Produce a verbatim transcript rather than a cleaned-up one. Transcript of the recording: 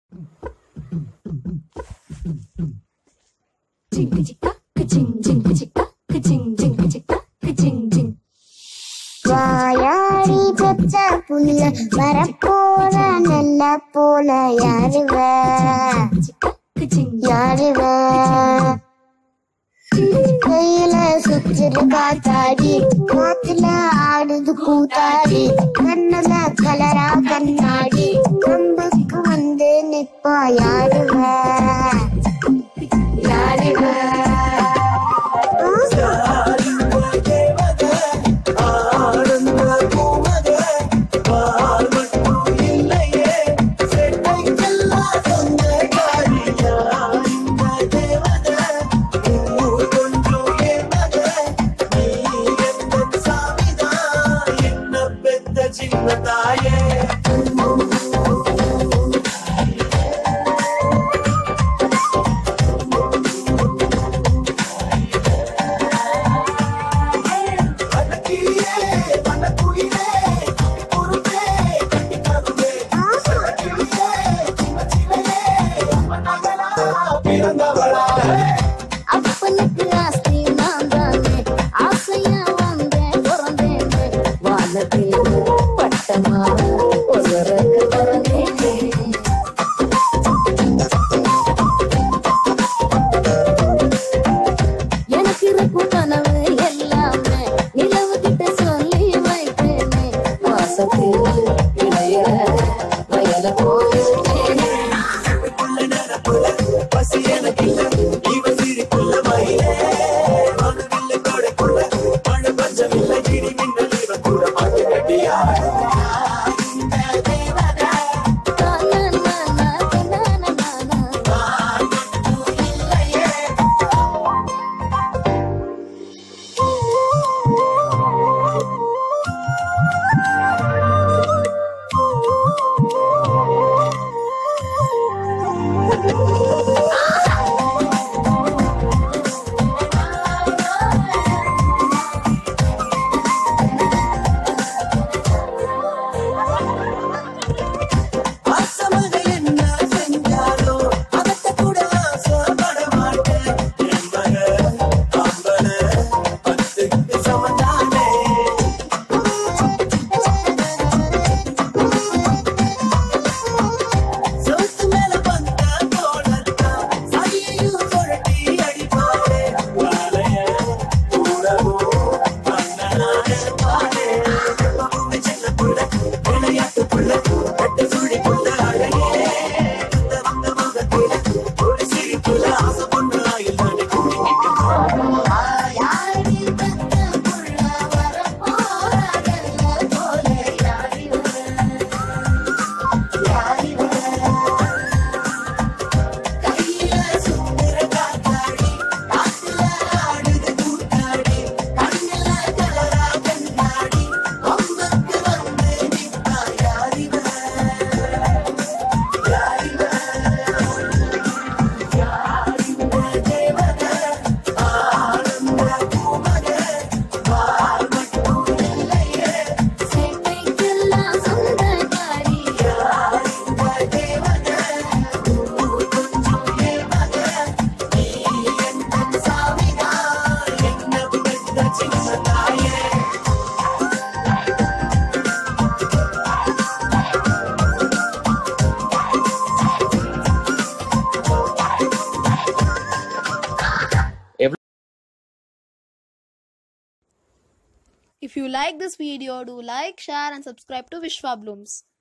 வாயாடி பெற்ற புள்ள வரப்போற நல்ல போல யாருவ யாருவ கையில சுத்திரு காத்தாடி காத்துல ஆடுது கூத்தாடி கண்ணுல கலரா கண்ணாடி கம்புக்கு வந்து நிப்பா யாருவ யாருவ அப்பனுக்கு ஆஸ்தி நான் தானே ஆசையா வந்தேன் பிறந்தேன் வாழத்தில் பட்டமா ஒருவருக்கு பிறந்தேன் எனக்கு இருக்கும் கனவு எல்லாமே நிலவு கிட்ட சொல்லி வைத்தேனே வாசத்தில் இளைய வயல போயிட்டேன் பசி எனக்கு If you like this video, do like, share and subscribe to Vishwa Blooms.